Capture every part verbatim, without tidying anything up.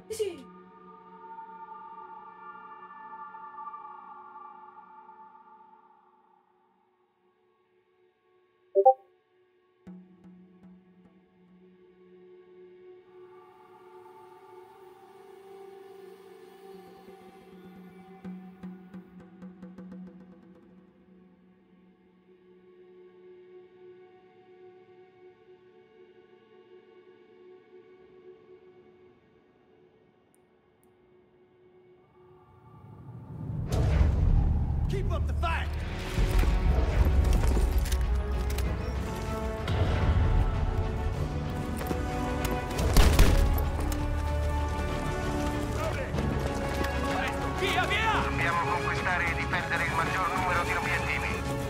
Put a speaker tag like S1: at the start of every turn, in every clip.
S1: Sì.
S2: Keep up the fight! Via, via!
S3: Dobbiamo conquistare e difendere il maggior numero di obiettivi.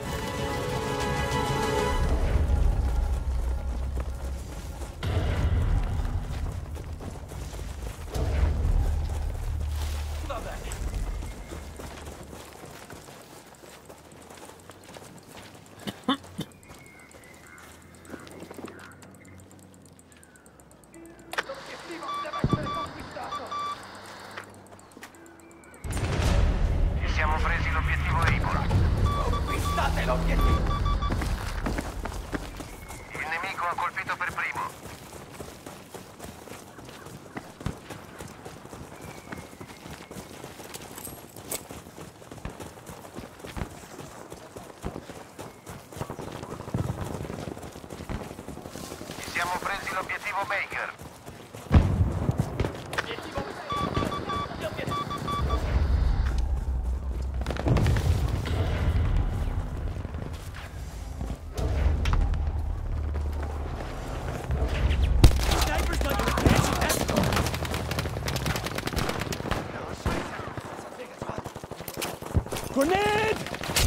S2: Va bene. L'obiettivo deve essere conquistato.
S3: Ci siamo presi l'obiettivo Able.
S2: Conquistate l'obiettivo.
S3: Il nemico ha colpito per primo. Ci siamo presi l'obiettivo Baker.
S2: Obiettivo l'obiettivo. Sniper's like a fancy escort. Grenade!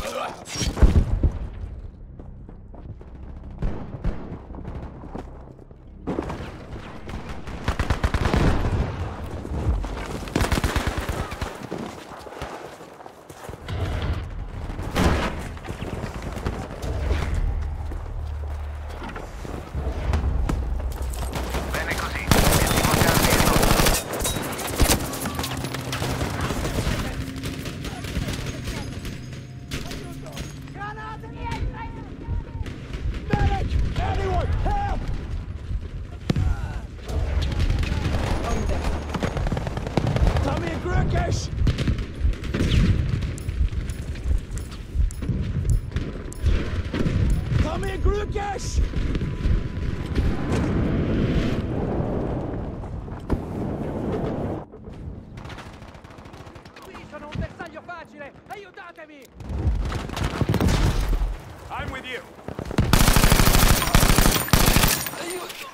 S3: Bene così. Obiettivo Charlie è nostro.
S2: Medic! Anyone! Help! Tommy and Grukish! Tommy and Grukish! Qui sono un bersaglio facile! Aiutatemi! I'm with you! Aiuto!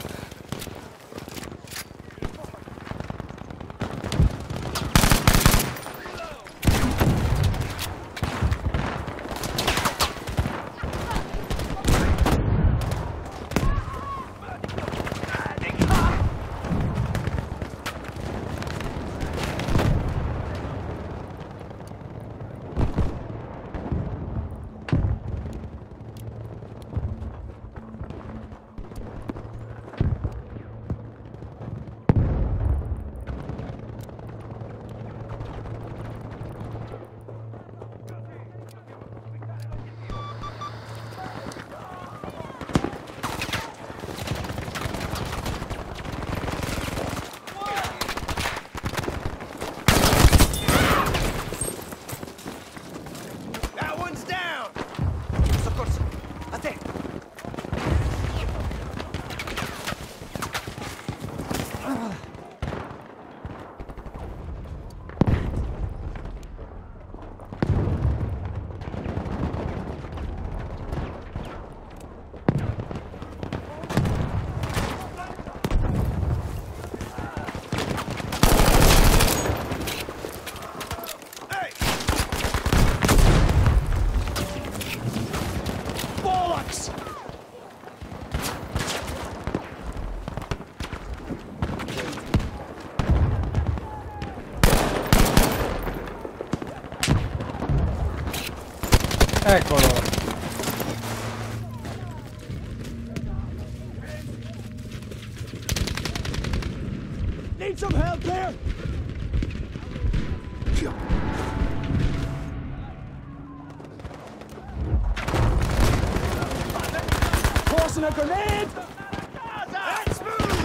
S2: That one's down! Soccorso! A te! Hey! Bollocks!
S4: Eccolo.
S2: Need some help here!
S1: Tossing a grenade!
S2: Let's move!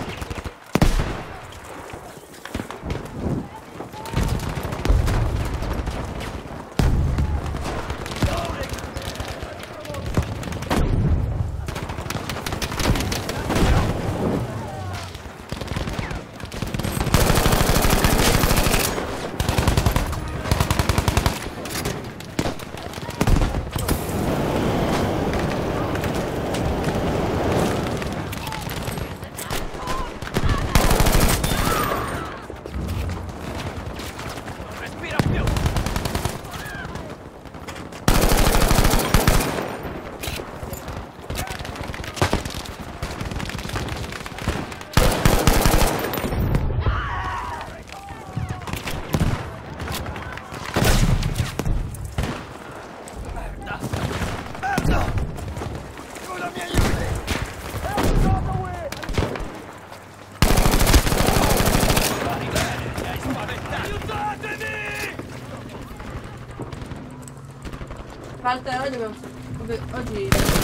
S4: Walter, oggi abbiamo... Oggi...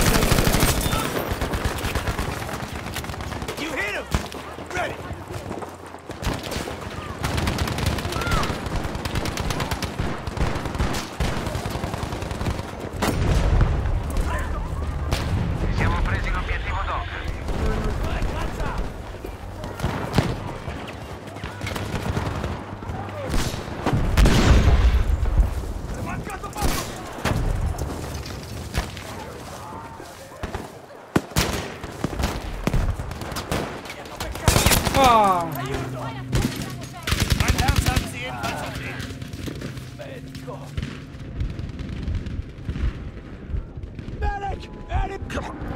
S2: You hit him! Ready!
S3: Siamo presi l'obiettivo Doc.
S1: Ah!
S2: Medic! Medic! Come on!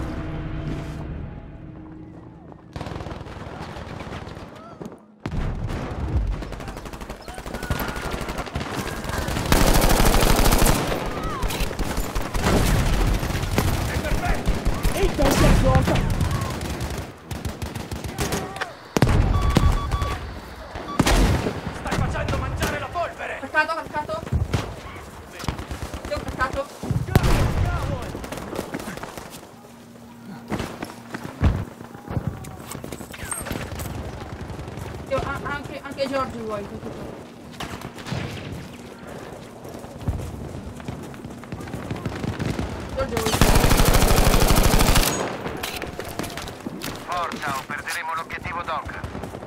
S1: Ehi, testa fuoco!
S2: Stai facendo mangiare la polvere!
S4: Attaccato, attaccato. Ti ho attaccato. Io, a- anche, anche Giorgio vuoi. Giorgio vuoi.
S3: Forza o perderemo l'obiettivo Doc.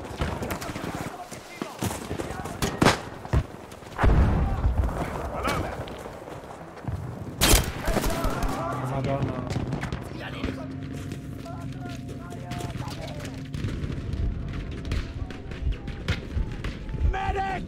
S1: Madonna.
S2: Medic!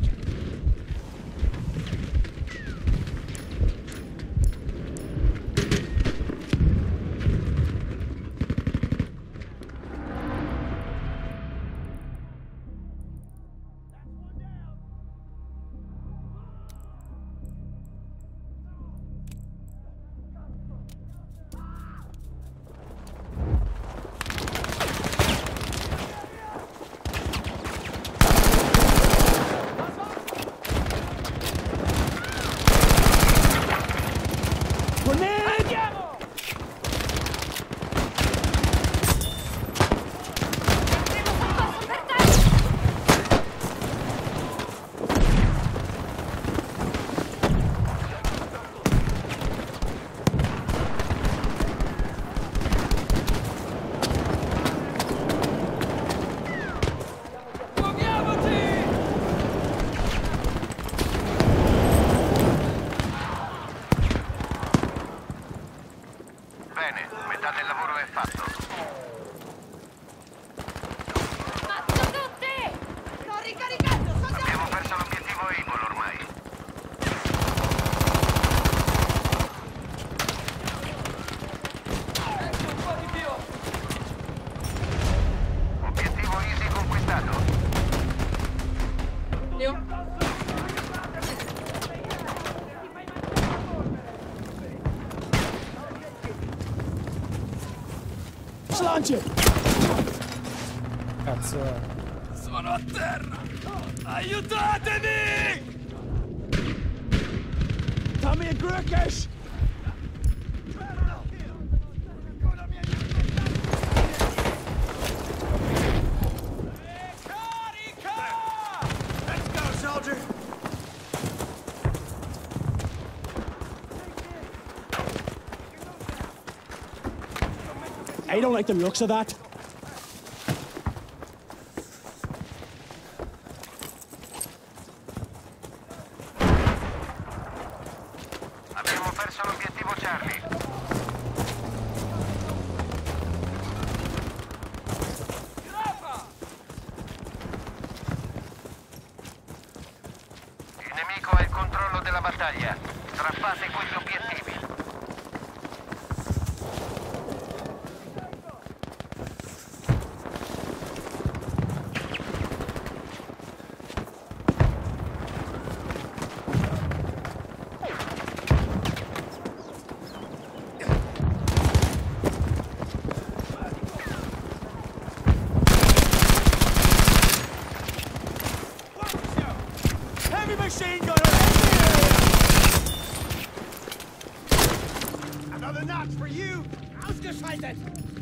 S3: Bene, metà del lavoro è fatto.
S5: Ammazzo tutti! Sto ricaricando, sto
S3: Abbiamo perso l'obiettivo Able ormai. Obiettivo Easy conquistato.
S4: Io.
S1: Slanci! Cazzo.
S2: Sono a terra! Aiutatemi! Dammi il Grückisch!
S1: I don't like the looks of that.
S3: Abbiamo perso l'obiettivo Charlie. Il nemico ha il controllo della battaglia. Strappate quegli obiettivi.
S2: Heavy machine gunner! Another notch for you! Ausgeschaltet!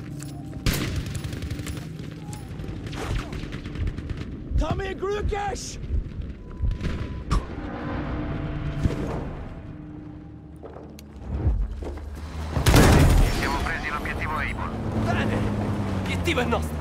S1: Come here, Grukesh!
S3: Ci siamo presi l'obiettivo Able.
S2: Bene! L'obiettivo è nostro!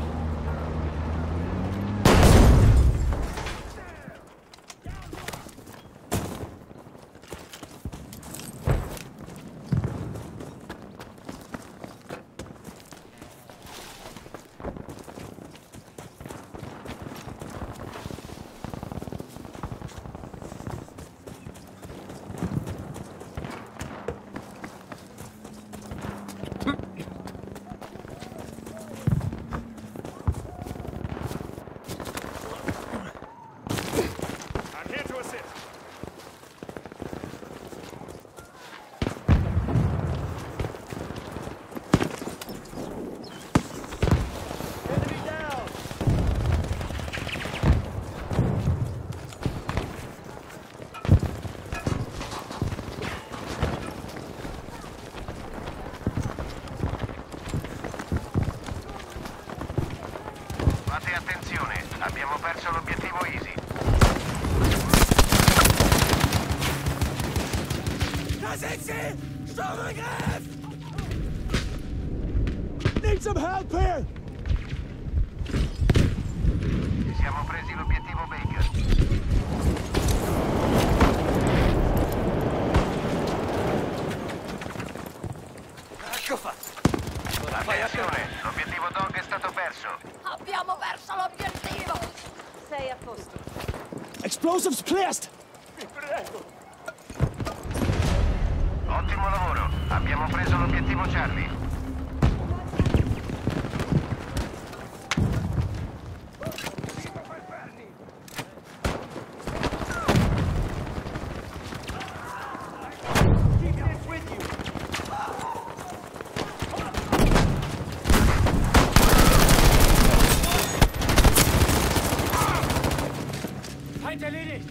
S2: I'm here to assist. Enemy down!
S3: Fate attenzione, abbiamo perso l'obiettivo Easy.
S2: Da sind sie! Sturmangriff!
S1: Need some help here!
S3: Ci siamo presi l'obiettivo Baker.
S2: Ecco fatto! Ora fai a
S3: Attenzione, l'obiettivo Dog è stato perso.
S5: Abbiamo perso l'obiettivo! Sei a posto.
S1: Explosives placed!
S3: Ottimo lavoro, abbiamo preso l'obiettivo Charlie.
S2: Keep this with you! Feind erledigt!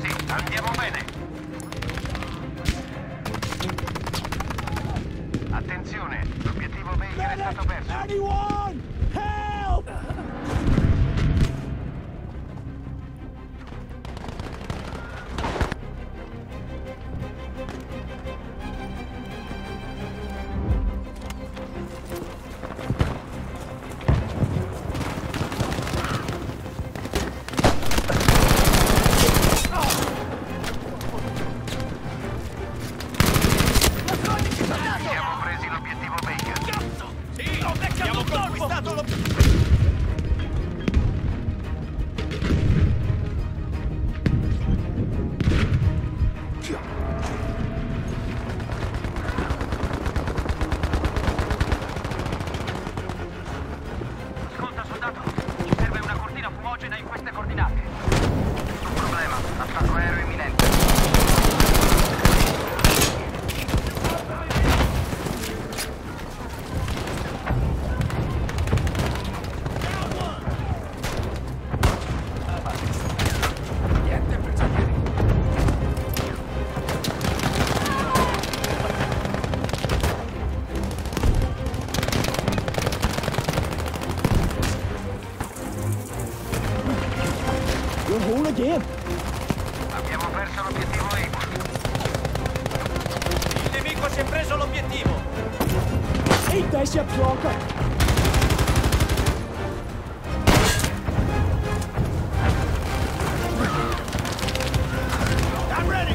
S3: Avanti, andiamo bene. Attenzione, l'obiettivo Baker è stato perso.
S1: Anyone! Help!
S3: Abbiamo presi l'obiettivo Baker.
S2: Sì, abbiamo conquistato lo...
S3: Ascolta, soldato, ci serve una cortina fumogena in queste coordinate. Nessun problema, attacco aereo imminente.
S2: Niente prigionieri.
S1: You're whole again.
S3: Abbiamo perso l'obiettivo Able.
S2: Il nemico si è preso l'obiettivo.
S1: Eat this, you plonker!
S2: I'm ready.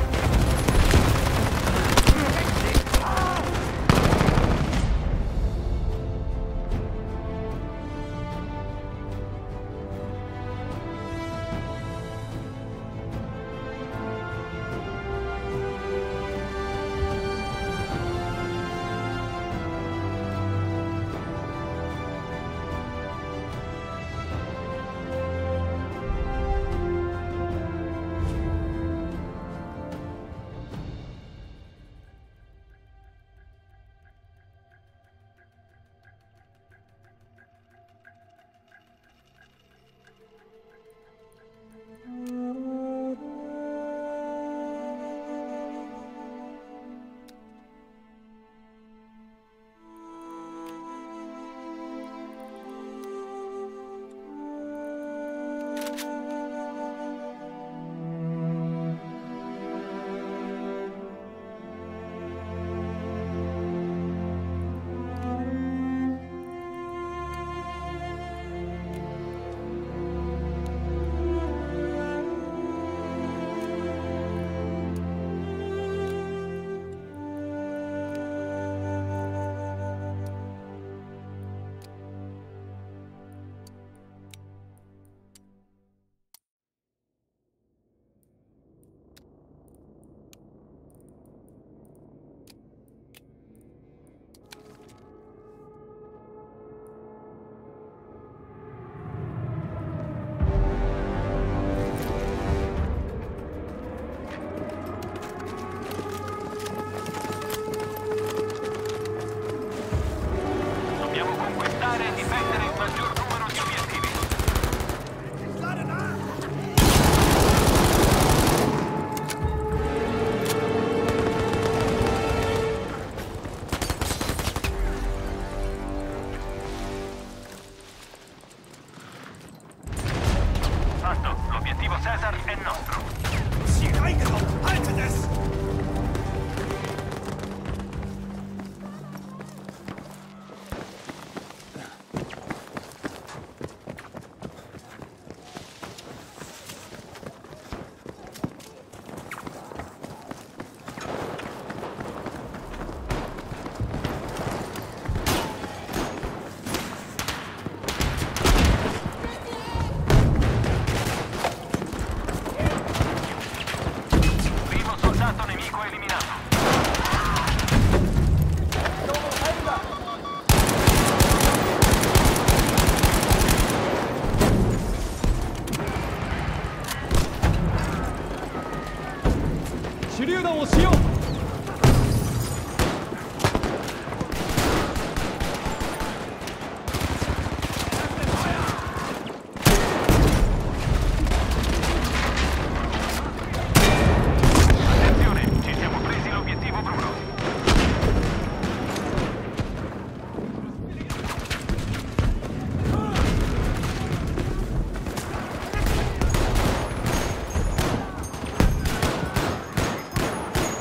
S3: Dobbiamo conquistare e difendere il maggior numero di obiettivi. Fatto, l'obiettivo Caesar è nostro.
S2: Sie reingehauen. Haltet es.
S3: Primo soldato nemico eliminato.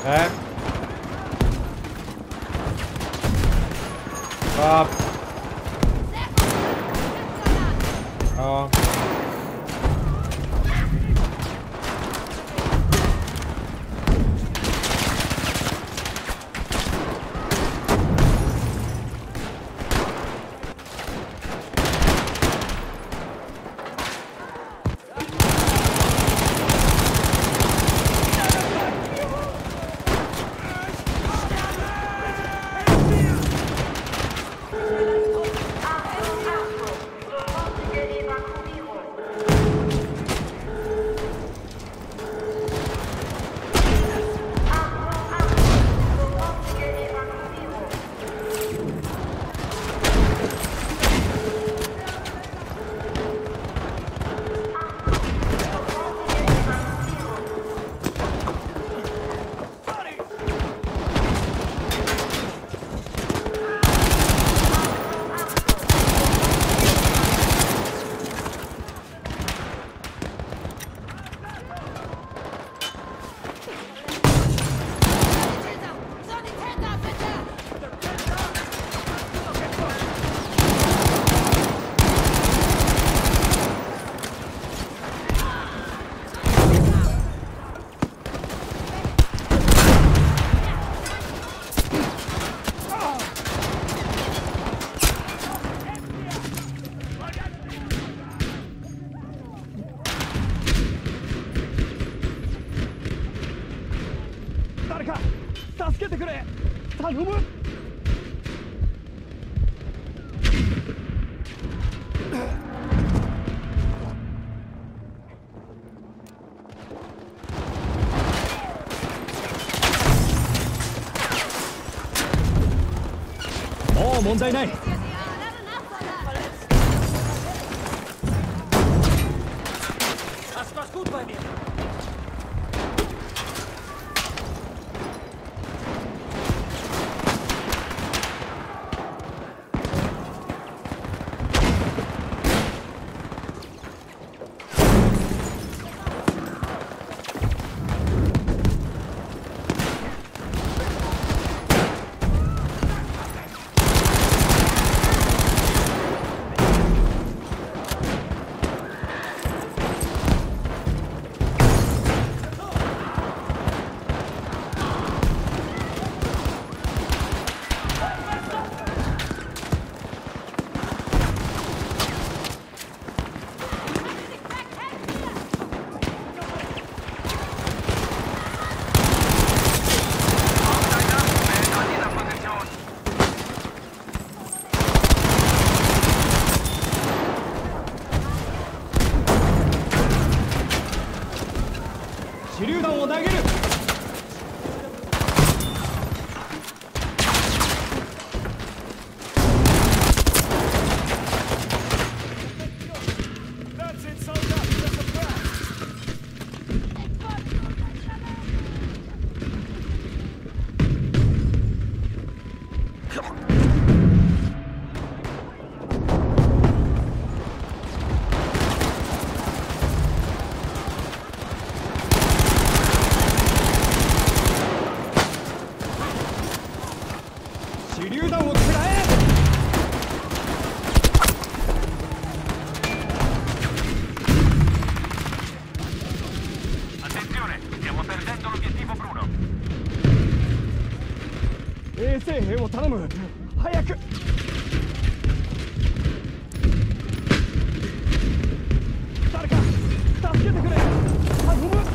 S6: Eh? Stop. Oh.
S1: 誰か助けてくれ。頼む。もう問題ない。
S2: Alles gut bei mir.
S1: 手榴弾を投げる。手榴弾を食らえ。
S3: Attenzione, stiamo perdendo l'obiettivo Bruno.
S1: 衛生兵を頼む。早く。誰か助けてくれ。頼む。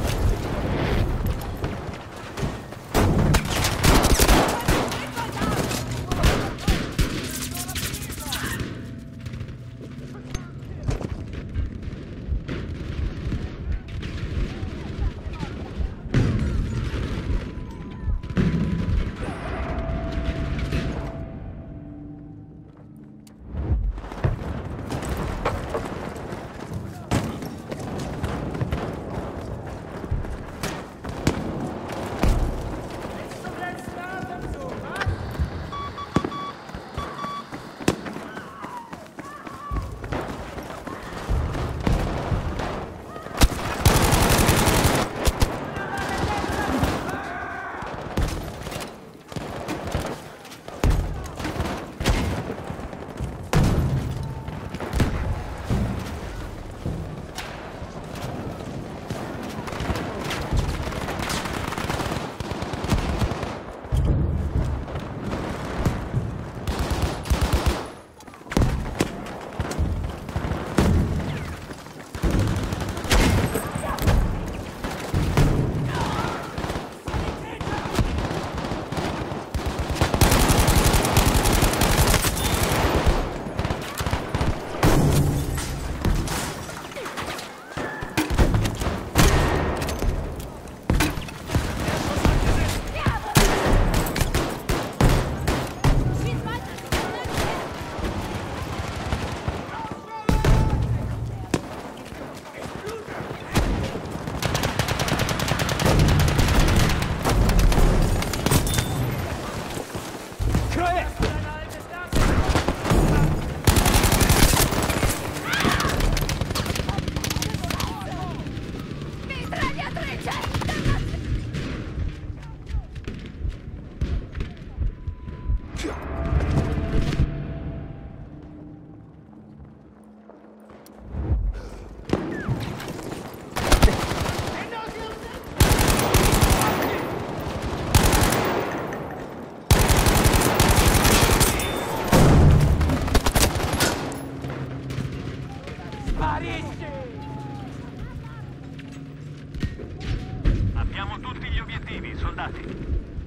S3: soldati.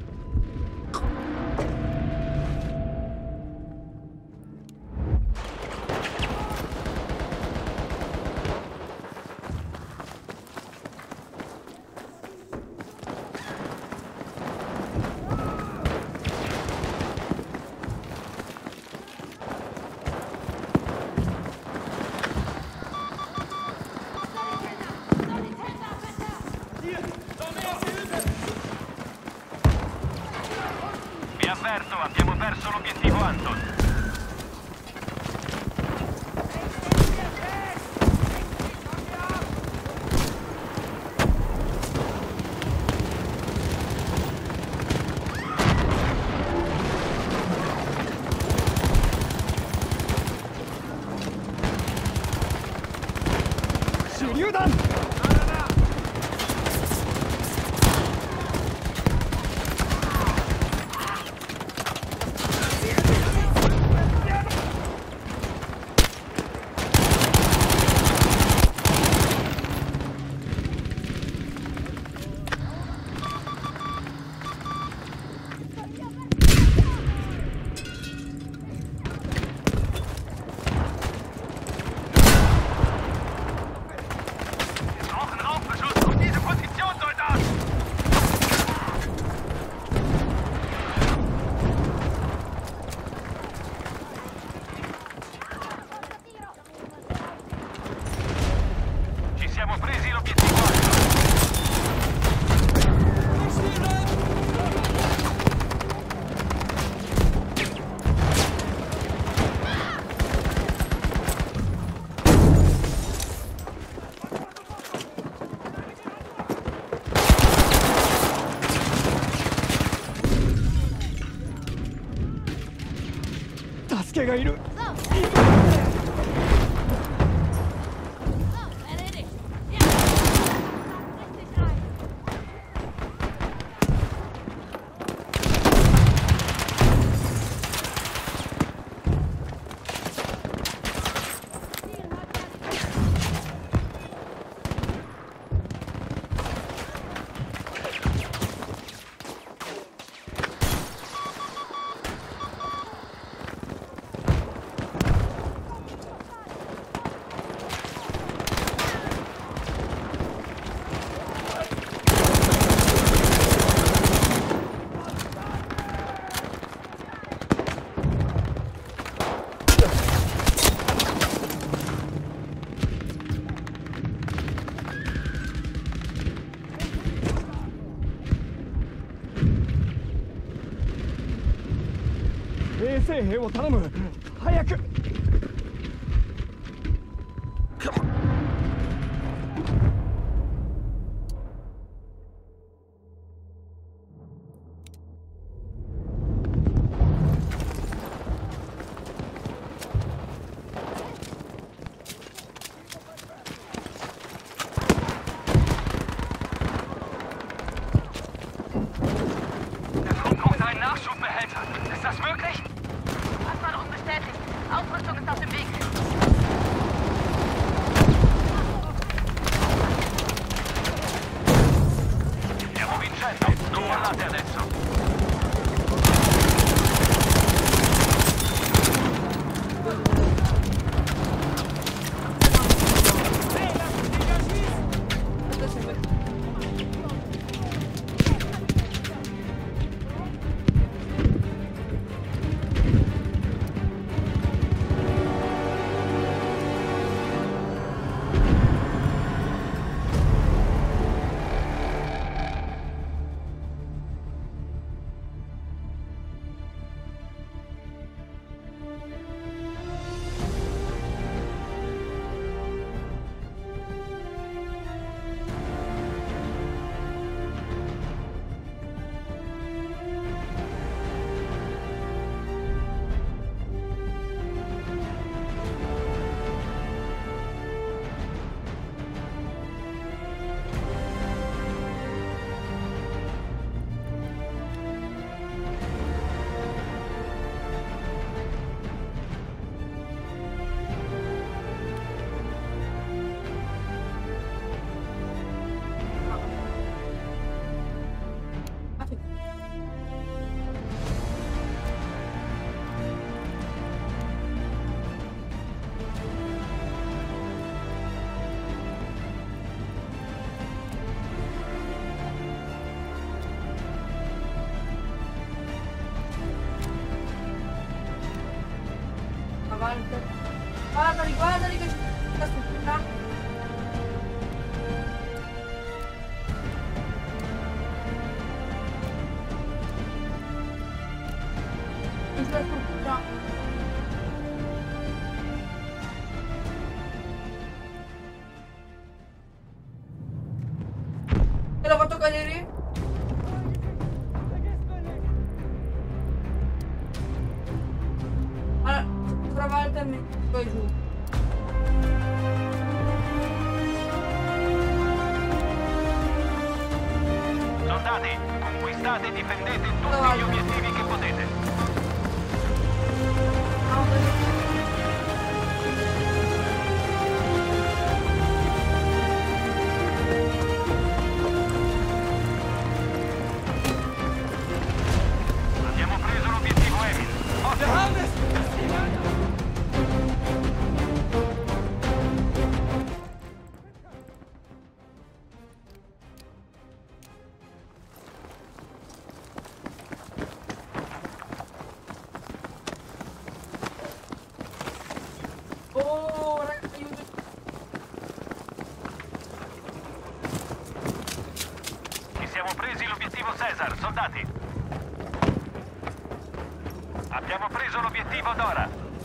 S3: Vi avverto, abbiamo perso l'obiettivo Anton.
S1: 手榴弾
S3: Siamo presi l'obiettivo Anton.
S1: 助けがいる 衛生兵を頼む早く
S3: Der Flug braucht einen Nachschubbehälter. Ist das möglich?
S5: Anfall unbestätigt. Ausrüstung ist auf dem Weg.
S3: Siamo vincenti. Non mollate adesso.
S4: Walter. Guardali, guardali che c'è aspetta. Sulla struttura. E l'ho fatto cadere? Allora, prova il termine, poi giù.
S3: Soldati, conquistate e difendete tutti gli obiettivi che potete. Abbiamo preso l'obiettivo Emil. Ottimo.
S4: Oh, raga, aiuto.
S3: Ci siamo presi l'obiettivo Cesar, soldati. Abbiamo preso l'obiettivo Dora.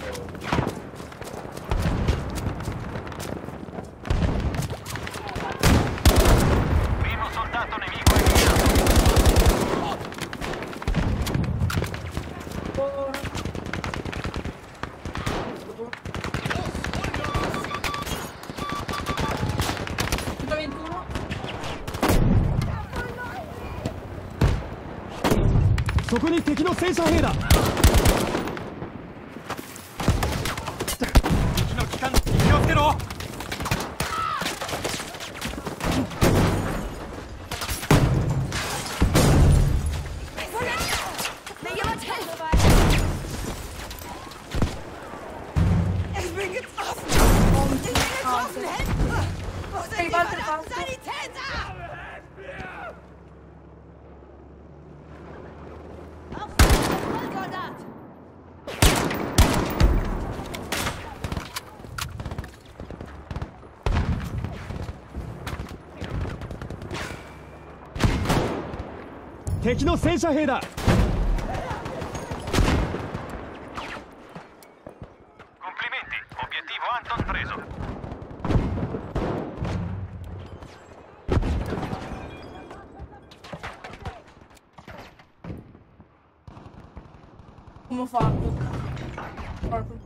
S3: Primo soldato nemico eliminato.
S4: Oh, ventuno.
S1: そこに敵の戦車兵だ。
S2: 敵の機関気をつけろ。
S4: Hey, Walter, Walter.
S5: Sanitäter! Auf, Vollsoldat!
S1: 敵の戦車兵だ。
S3: Complimenti, obiettivo Anton preso.
S4: Come ho fatto? Proprio.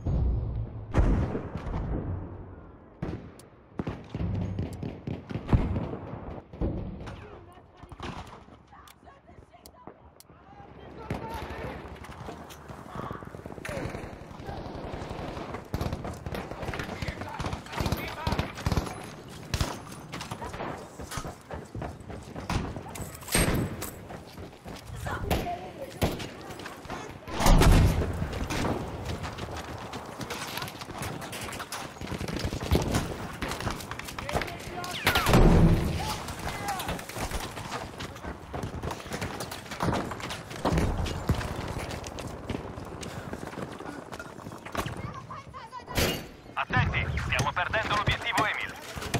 S3: Attenti, stiamo perdendo l'obiettivo Emil.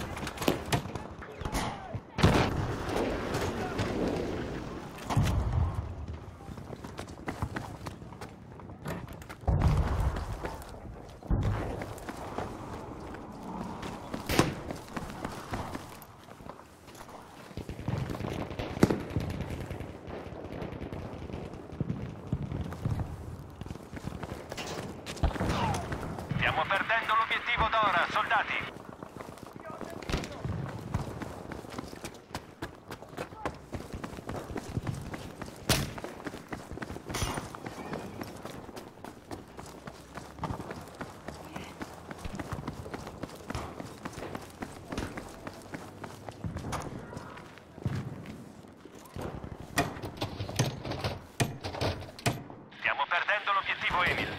S3: Stiamo perdendo l'obiettivo Dora, soldati. Stiamo perdendo l'obiettivo Emil.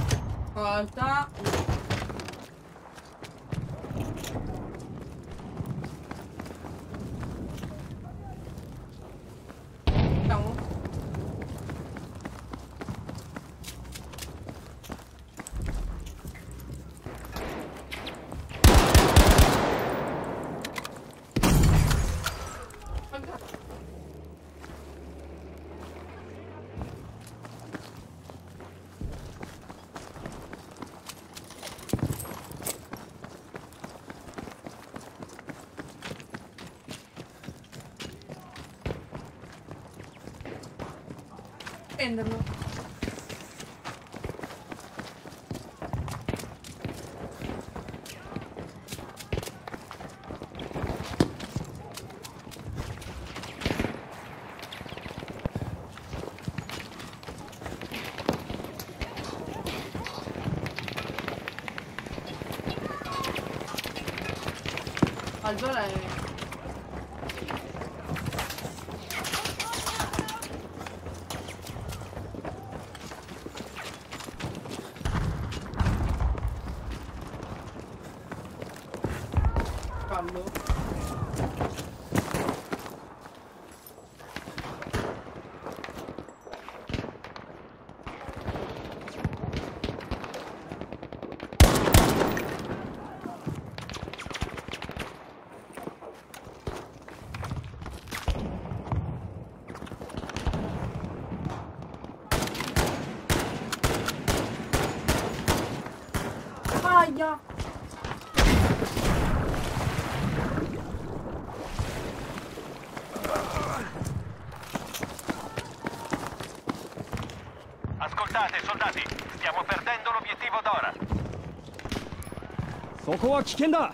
S4: Volta. prenderlo. Allora è... Fallo. Aia!
S3: Ascoltate, soldati, stiamo perdendo l'obiettivo d'ora.
S1: そこは危険だ。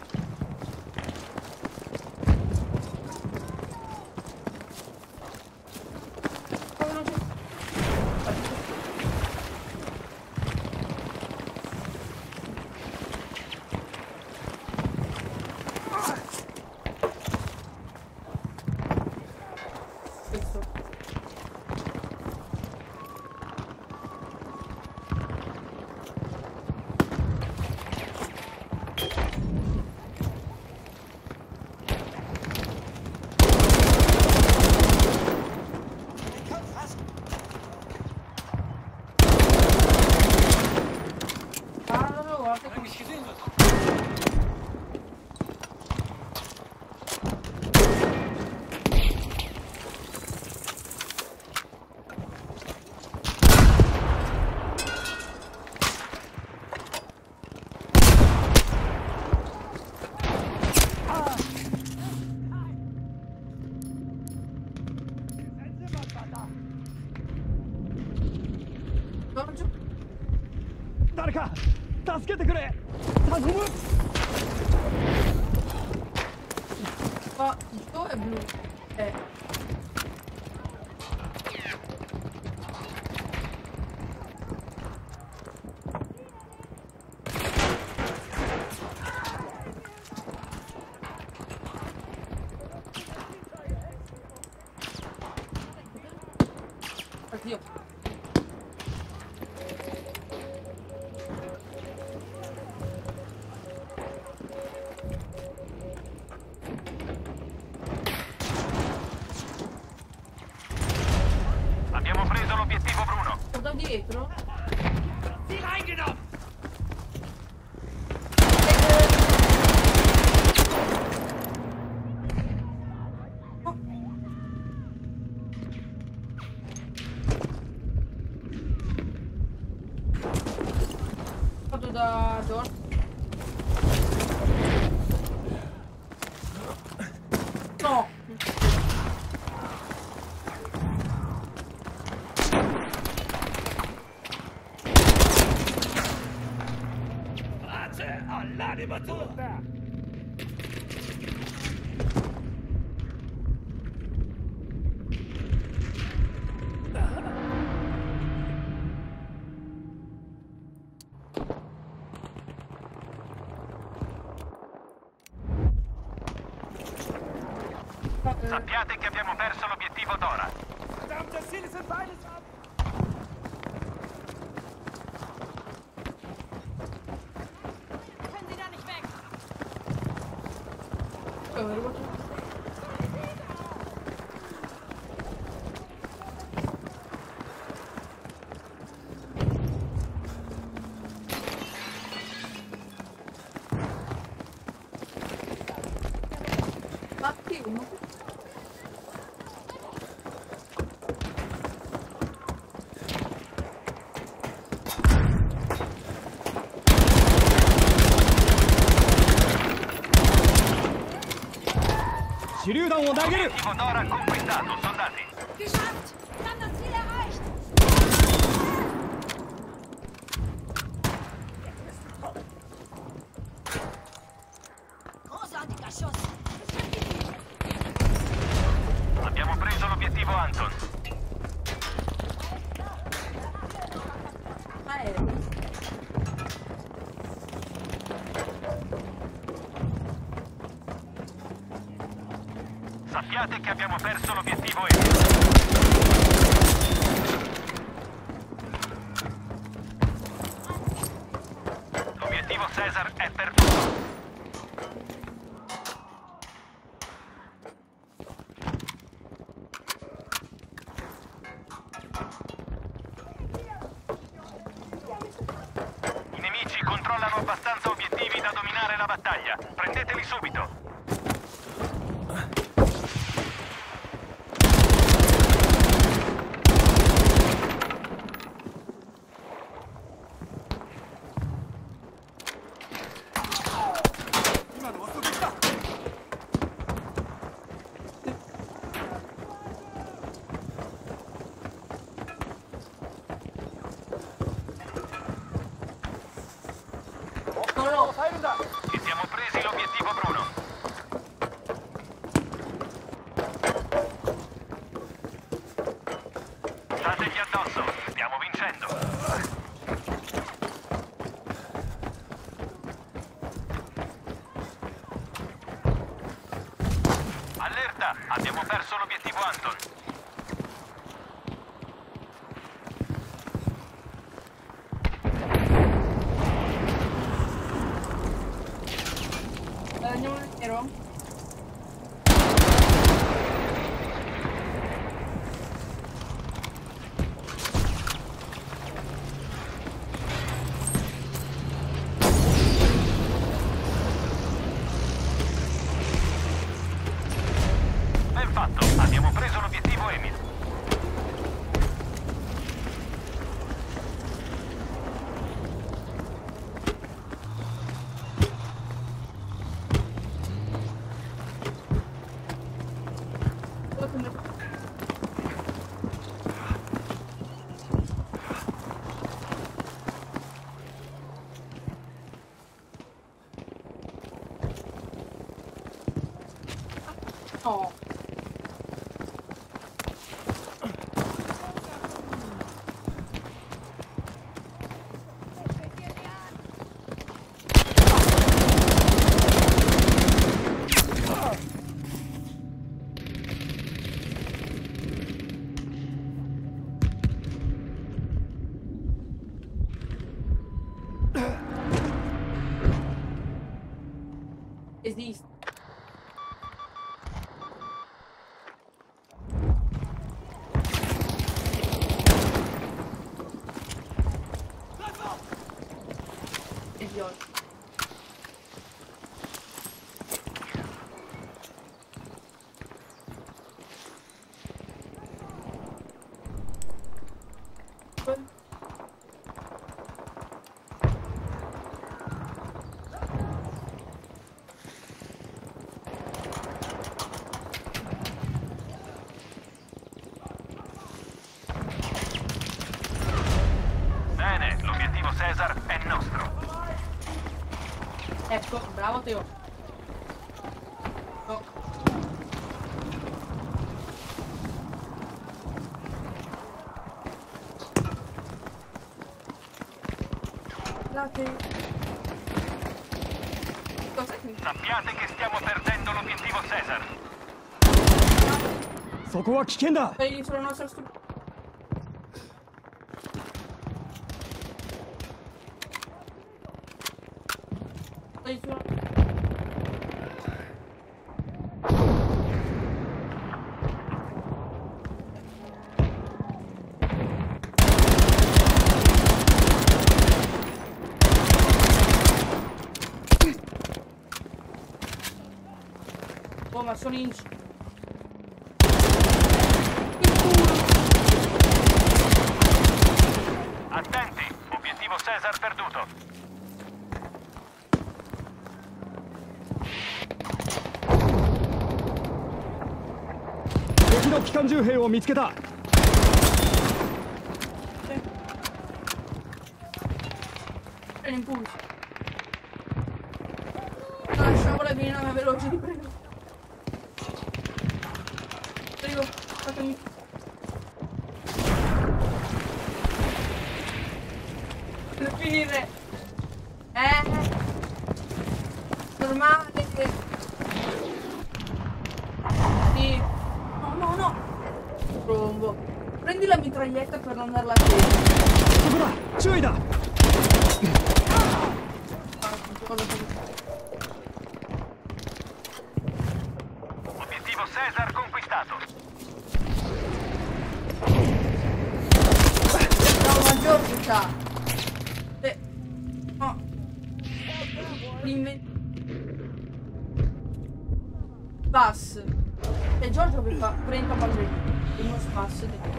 S1: 誰か助けてくれ。頼む。
S4: Ma dove è blu? Eh. Oddio.
S3: Abbiamo preso l'obiettivo Bruno.
S4: Da dietro?
S3: Ziel eingenommen!
S4: Vado da Dor. No!
S1: All'anima tutta!
S3: Sappiate che abbiamo perso l'obiettivo d'ora.
S1: Verdammte Ziele sind beides ab!
S5: Können Sie da nicht weg?
S4: Batti uno.
S3: L'obiettivo d'ora conquistato, soldati.
S5: Geschafft! Wir haben das Ziel erreicht!
S3: Sappiate che abbiamo perso l'obiettivo E. L'obiettivo Caesar è perduto. I nemici controllano abbastanza obiettivi da dominare la battaglia. Prendeteli subito. Ci siamo presi l'obiettivo Bruno. Stategli addosso, stiamo vincendo. Allerta, abbiamo perso l'obiettivo Anton.
S4: Andiamo nel nero.
S3: Ben fatto, abbiamo preso l'obiettivo Emil.
S4: No. Esiste. Idiota.
S3: Bene, l'obiettivo Caesar è nostro.
S4: Ecco, bravo Teo. No. Grazie. Cos'è che...
S3: Sappiate che stiamo perdendo l'obiettivo Caesar.
S1: そこは危険だ。
S4: Vedi sulla nostra struttura. Vedi sulla... Oh, ma sono in...
S3: Attenti, obiettivo Caesar perduto.
S1: 敵の機関銃兵を見つけた。
S4: È l'impulso. No, lasciamo la mia nave veloce, ti prego. Prego, fatemi. per finire. Eh. Normale. Sì. No, no, no. Trombo. Prendi la mitraglietta per non darla a te.
S1: そこだ注意だ
S3: Obiettivo Caesar conquistato.
S4: No, ma Giorgio c'ha. Eh. No. L'inve... Pass. E Giorgio aveva trenta ballerini. Uno spasso dentro.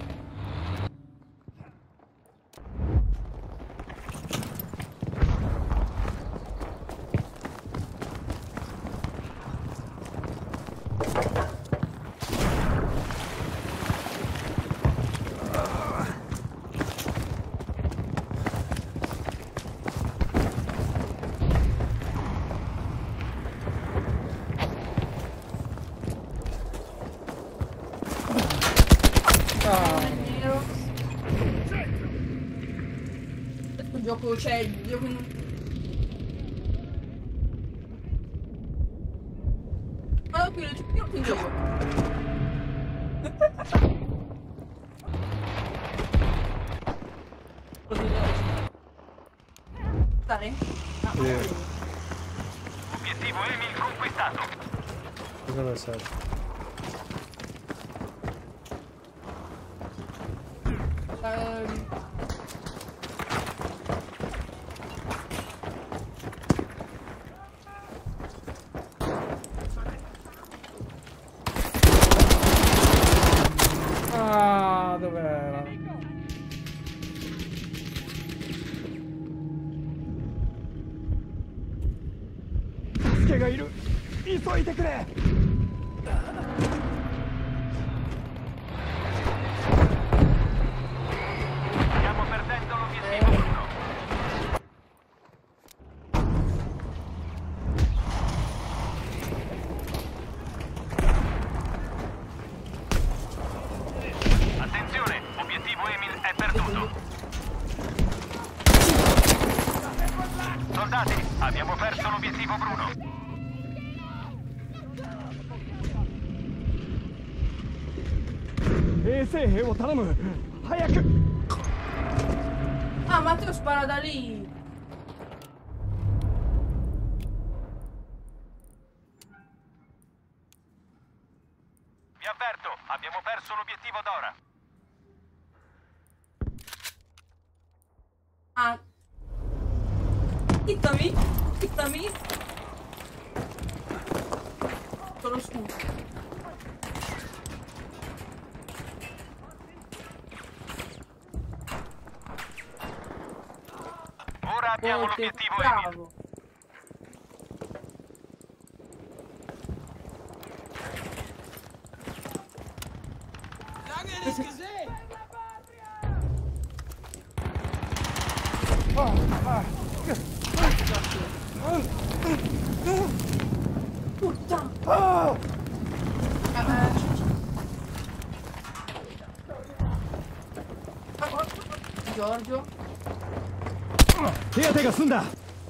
S4: Questo gioco c'è il gioco in... Guarda qui, lo giochino che gioco. Dai.
S3: Obiettivo Emil conquistato.
S6: Cosa lo sai?
S4: Ehm...
S6: Ah, dov'era?
S1: 助けがいる急いでくれ
S3: Stiamo perdendo l'obiettivo uno. Attenzione, obiettivo Emil è perduto. Soldati, abbiamo perso l'obiettivo Bruno.
S1: 衛生兵を頼む早く
S4: Ah, Matteo spara da lì.
S3: Vi avverto, abbiamo perso l'obiettivo d'ora.
S4: Ah. Hittami, hittami. Solo scusa.
S3: Ora abbiamo
S4: Oh,
S3: l'obiettivo
S4: che
S3: Emil.
S4: bravo. Puttana.
S1: Ah!
S4: Ah, Giorgio.
S1: 手当てが済んだ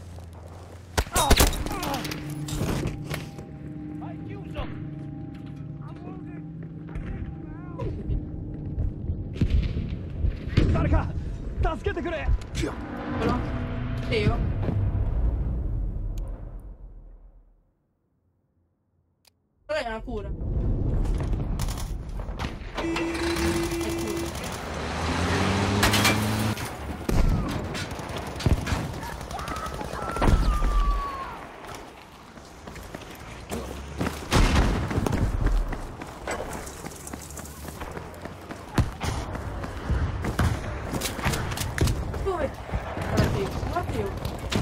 S1: 誰か助けてくれ
S4: Quello? Io? Quella è una cura. Dove? Guarda io, guarda io.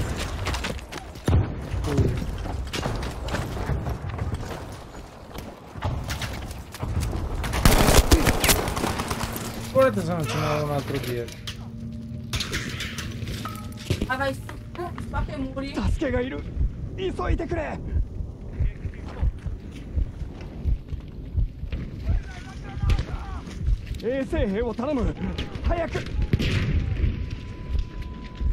S6: Guardate se non ce n'era un altro dietro.
S4: Ah, vai, oh, spacca i muri.
S1: 助けがいる急いでくれ 衛生兵を頼む早く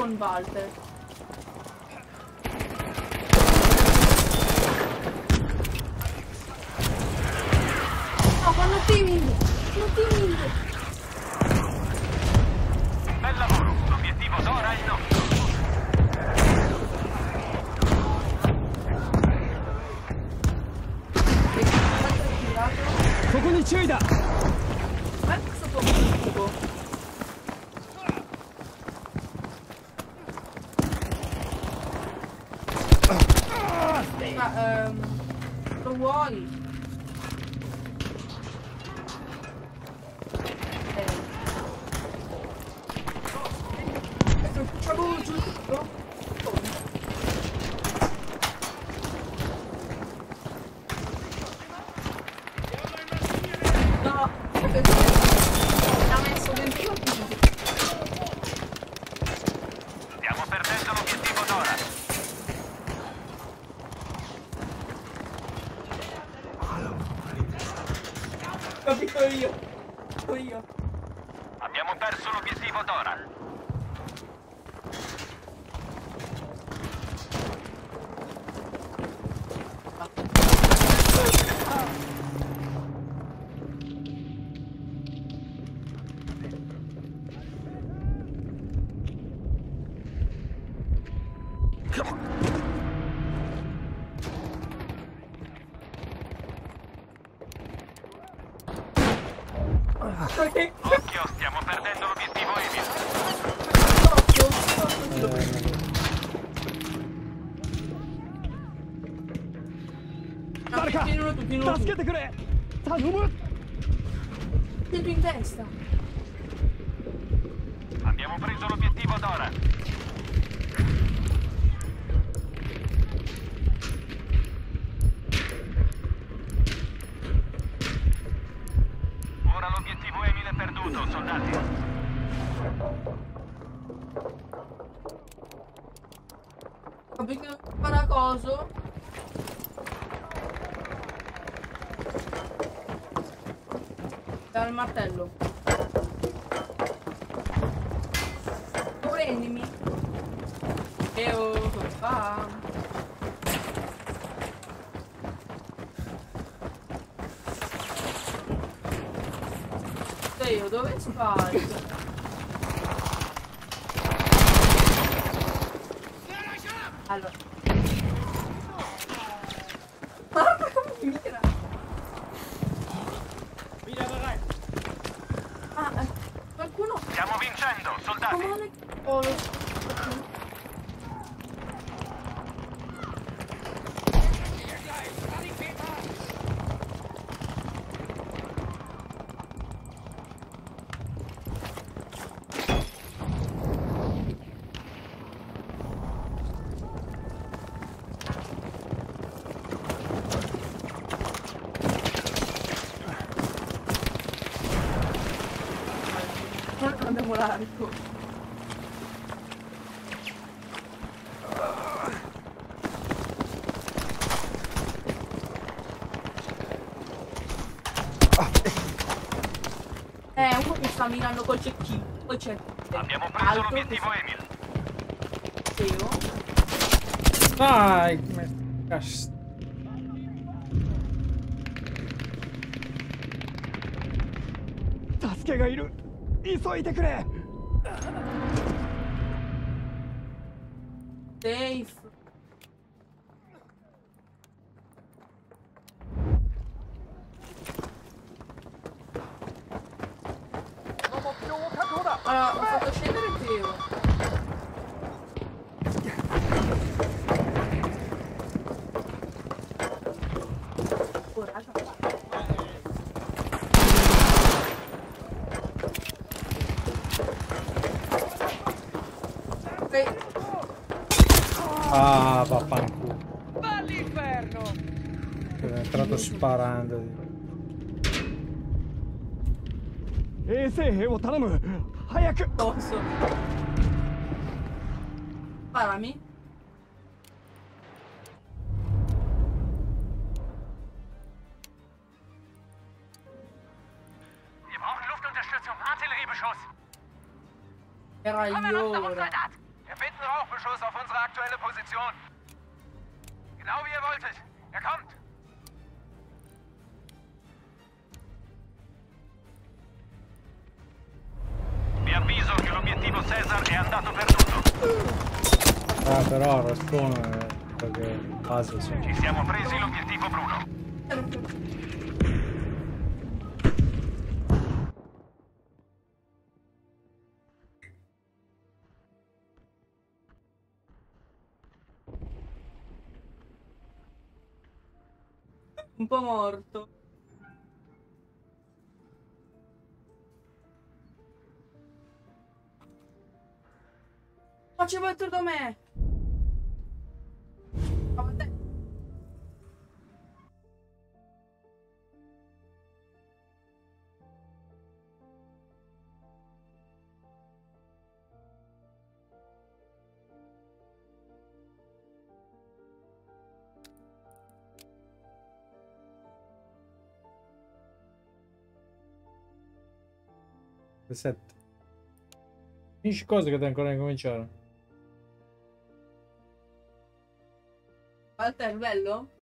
S4: con Walter. No, fanno teaming! Fanno teaming!
S3: Bel lavoro, l'obiettivo d'ora è il nostro.
S4: E quanto è tirato?
S1: ここに注意だ
S4: Ma è stato un po'. Ma ehm, lo vuoi? Eh. Ecco, facciamo giù tutto? Come? No, perché l'ha messo dentro la pizza.
S3: Stiamo perdendo l'obiettivo d'ora.
S4: Capito io. Capito io.
S3: Abbiamo perso l'obiettivo d'ora.
S4: Perché?
S3: Occhio, stiamo perdendo l'obiettivo Emil.
S4: No, tienilo tu, tienilo
S1: 助け
S4: tu.
S1: てくれ頼む
S4: Tienilo in testa.
S3: Abbiamo preso l'obiettivo d'ora. Ora l'obiettivo Emil è perduto, soldati.
S4: Capito che farà coso? Dal martello. Prendimi. E oh, come fa? Dio, dove spari? Allora. Guarda come mira. Ah, eh, qualcuno?
S3: Stiamo vincendo, soldati.
S4: Come oh, lo... Non andiamo l'arco. Eh, uno che sta mirando col cecchino. Poi c'è.
S3: Abbiamo preso
S4: altro
S3: l'obiettivo
S4: che
S3: Emil.
S4: sta-
S6: Vai, come cazzo.
S1: 助けがいる急いでくれ
S4: Safe. Allora, ho fatto scendere Teo. Coraggio. Ok.
S6: Ah, vaffanculo.
S1: Va all'inferno
S6: È entrato sparando.
S1: 衛生兵を頼む早く
S4: Posso. Parami.
S3: Wir brauchen Luftunterstützung, Artilleriebeschuss.
S4: Era
S3: Komm heran,
S4: io ora.
S3: Soldat. Wir Beschuss auf unsere aktuelle Position. Genau wie ihr wolltet. Er kommt. Vi avviso che l'obiettivo Cesar è andato perduto.
S6: Ah, però respawn perché base c'è.
S3: Ci siamo presi l'obiettivo Bruno.
S4: Un po' morto. Faceva il da me. Ma te-
S6: sette. Finisci cose che devi ancora incominciare.
S4: Walter, bello?